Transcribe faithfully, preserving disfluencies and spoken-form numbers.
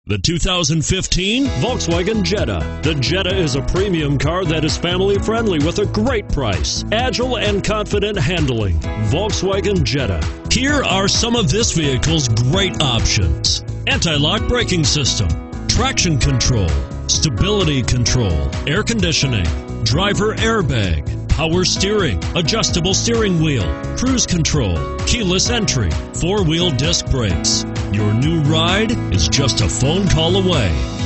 The two thousand fifteen Volkswagen Jetta. The Jetta is a premium car that is family friendly with a great price, agile and confident handling. Volkswagen Jetta. Here are some of this vehicle's great options: anti-lock braking system, traction control, stability control, air conditioning, driver airbag, power steering, adjustable steering wheel, cruise control, keyless entry, four-wheel disc brakes. Your new ride is just a phone call away.